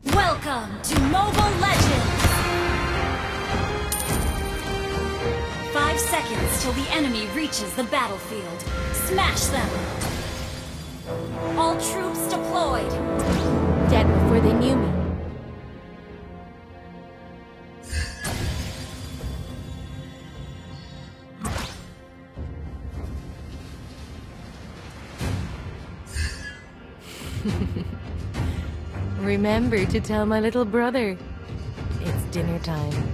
Welcome to Mobile Legends! 5 seconds till the enemy reaches the battlefield. Smash them! All troops deployed! Dead before they knew me. Remember to tell my little brother. It's dinner time.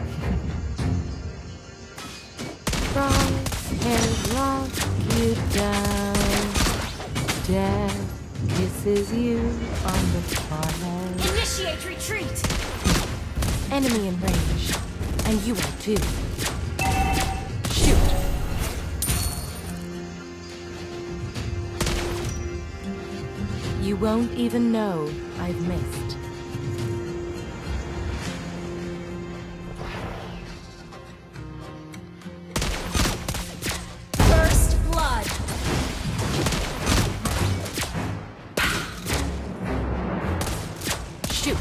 Crosshairs lock you down. Dad kisses you on the forehead. Initiate retreat! Enemy in range. And you are too. Shoot! You won't even know I've missed. First blood! Shoot!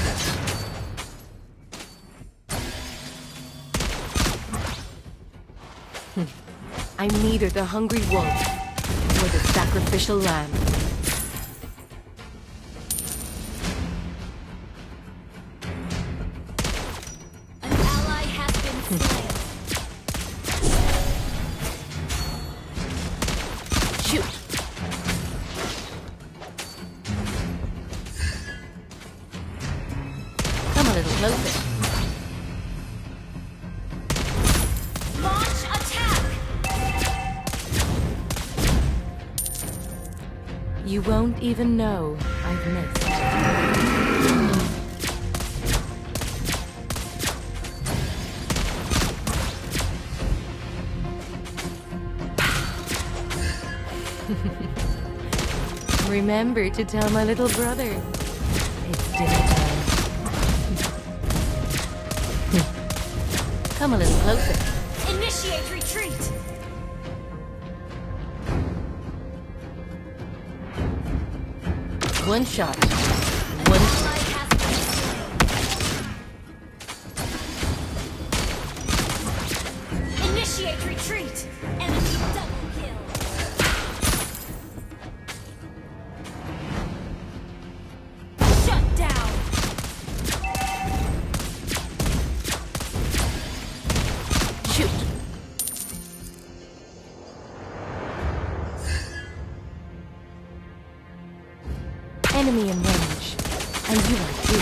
I'm neither the hungry wolf nor the sacrificial lamb. An ally has been slain. Shoot! Come a little closer. Launch attack! You won't even know I've missed. Remember to tell my little brother. It's dinner time. Come a little closer. Initiate retreat! One shot. An One ally has been slain. Initiate retreat! Enemy double kill! Shut down! shoot. Enemy in range. And you are too.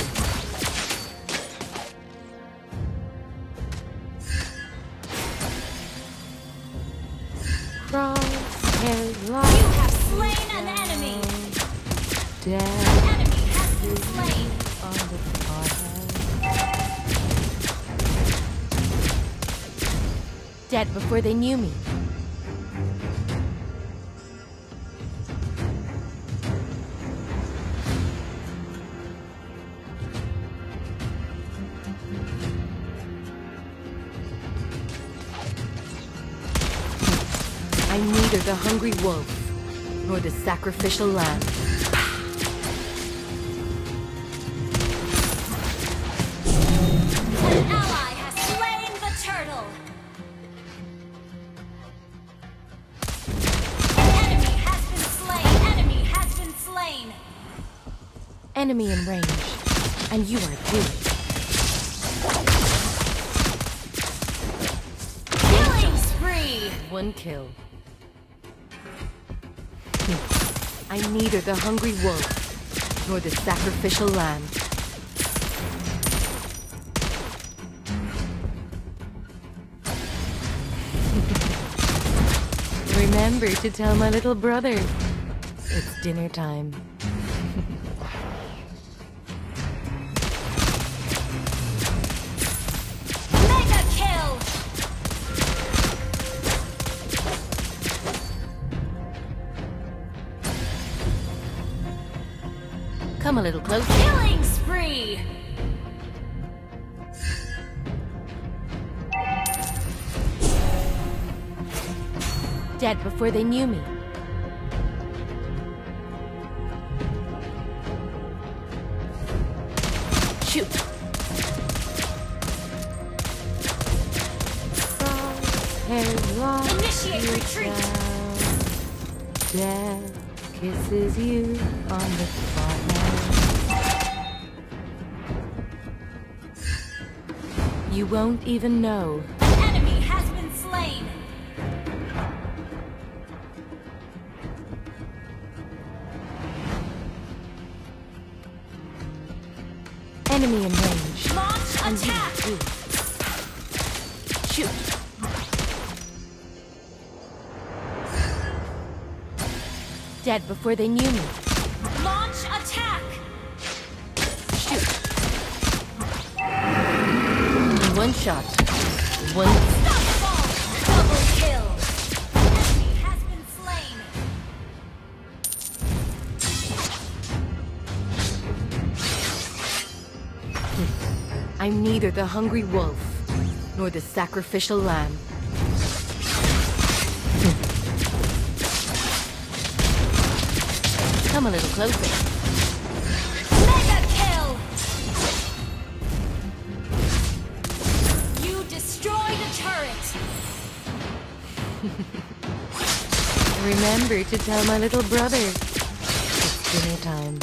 Crosshairs locked. You have slain an enemy! Dead An enemy has been slain! on the forehead. Dead before they knew me. I'm neither the hungry wolf nor the sacrificial lamb. An ally has slain the turtle! An enemy has been slain! Enemy has been slain! Enemy in range, and you are too. Killing spree! One kill. I'm neither the hungry wolf nor the sacrificial lamb. Remember to tell my little brother. It's dinner time. Mega kill! Come a little closer. Killing spree! Dead before they knew me. Shoot! Crosshairs lock Initiate you retreat. down. Death kisses you on the forehead. You won't even know. An enemy has been slain. Enemy in range. Launch And you attack. do. Shoot! Dead before they knew me. Launch attack. Shoot! In one shot. One. Unstoppable. Double kill. Enemy has been slain. I'm neither the hungry wolf nor the sacrificial lamb. Come a little closer. Mega kill. You destroyed a turret. Remember to tell my little brother. It's dinner time.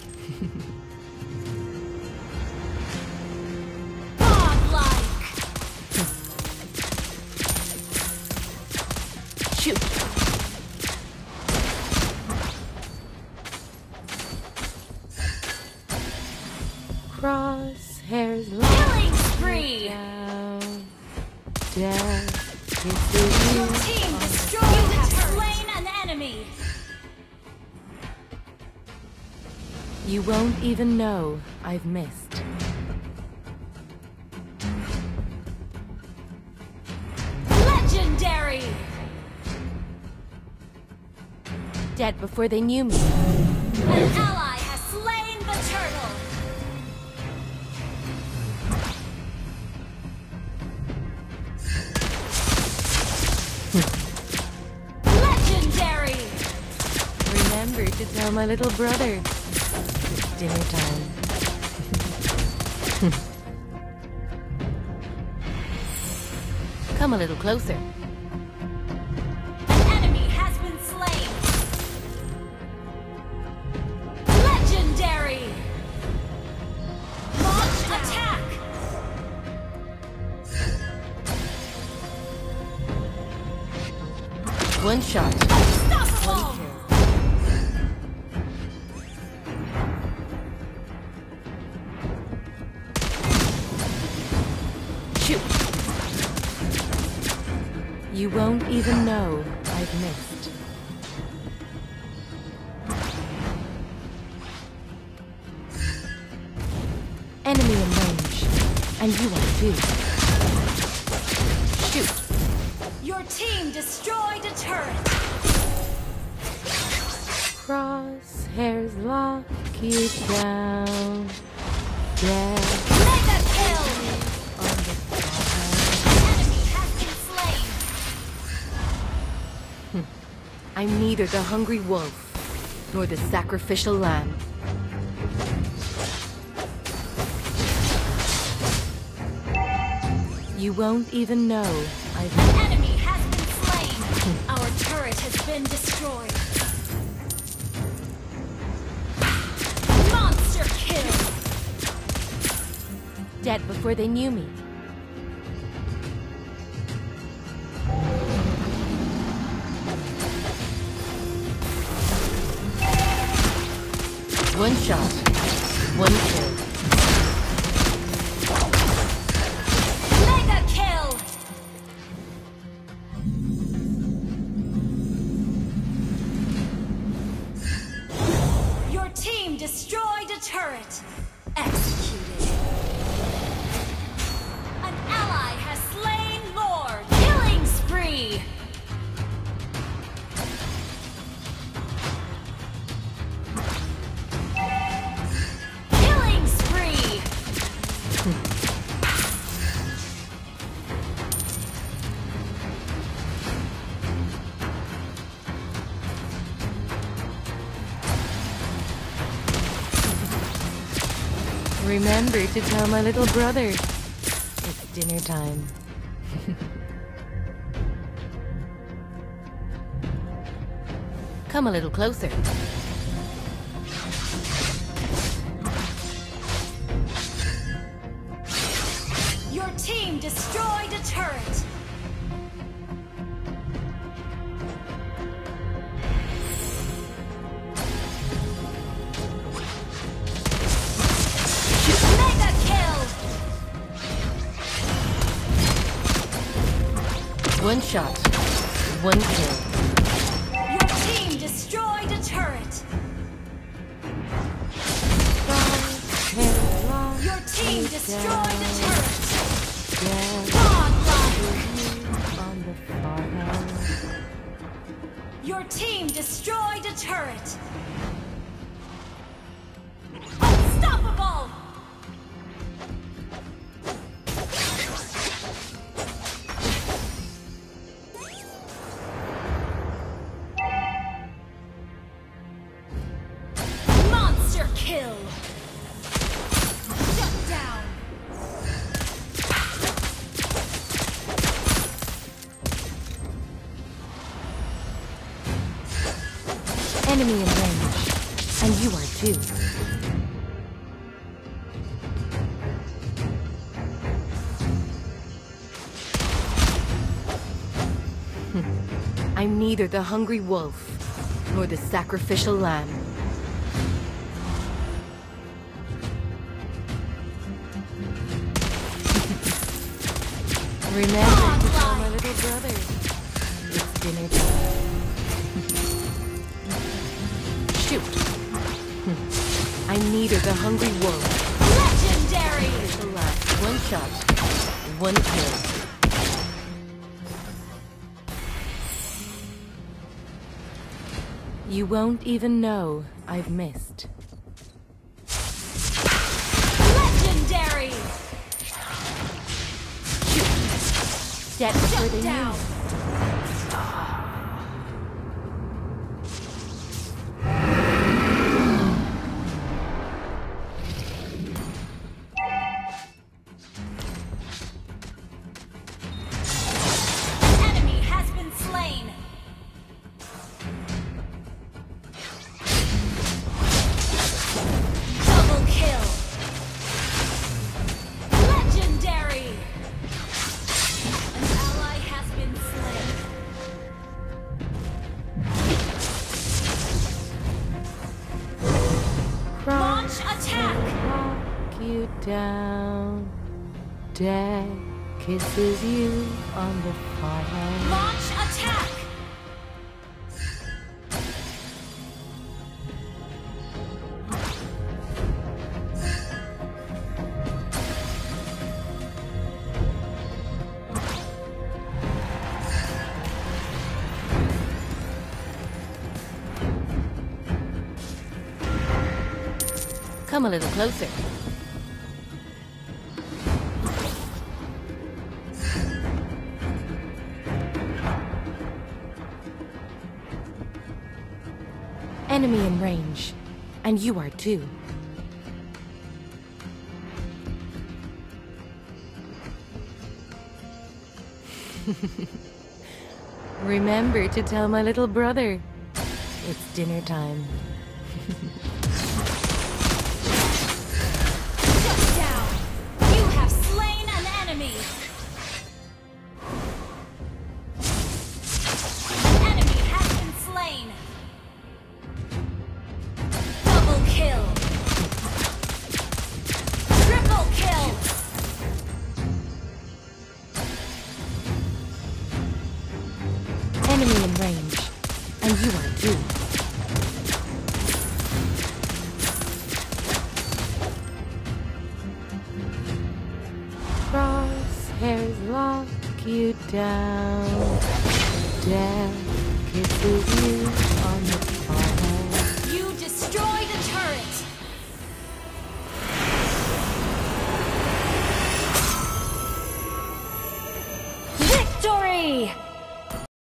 Godlike. Shoot! Crosshairs Killing spree. down. Death kisses Your you. team destroyed. You have slain an enemy. You won't even know I've missed. Legendary. Dead before they knew me. An ally has slain the turtle. Legendary. Remember to tell my little brother. It's dinner time. Come a little closer. An enemy has been slain. Legendary. Launch attack. One shot. Unstoppable. Shoot! You won't even know I've missed. Enemy in range, and you are too. Shoot! Your team destroyed a turret. Crosshairs lock you down. Death Mega kill. on the Enemy has been slain. I'm neither the hungry wolf nor the sacrificial lamb. You won't even know I've An enemy has been slain. Our turret has been destroyed. Monster kill. dead before they knew me. One shot, one kill. Mega kill. Your team destroyed a turret. Executed. An ally has slain Lord. Killing spree. Killing spree. Remember to tell my little brother. It's dinner time. Come a little closer. Your team destroyed a turret. Mega kill. One shot, one kill. Your team destroyed a turret. Your team destroyed a turret. Godlike. Your team destroyed a turret. Unstoppable. Monster kill. Shut down. Enemy in range, and you are too. I'm neither the hungry wolf nor the sacrificial lamb. Remember to tell my little brother. It's dinner time. Shoot. I'm neither the hungry wolf. Legendary. The last. One shot, one kill. You won't even know I've missed. Legendary. Dead before they Down. knew. Enemy has been slain. Double kill. Legendary. An ally has been slain. Launch attack. Knock you down. Death kisses you on the forehead. Launch attack. Come a little closer. Enemy in range, and you are too. Remember to tell my little brother. It's dinner time. Shut down. You have slain an enemy. An enemy has been slain. Double kill. Triple kill. Enemy in range, and you are too. Crosshairs lock you down. Death kisses you on the forehead.